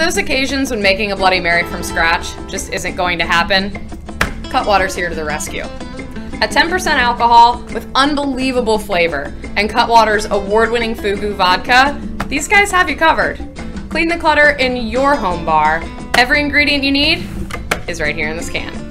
those occasions when making a Bloody Mary from scratch just isn't going to happen, Cutwater's here to the rescue. At 10% alcohol, with unbelievable flavor, and Cutwater's award-winning Fugu vodka, these guys have you covered. Clean the clutter in your home bar. Every ingredient you need is right here in this can.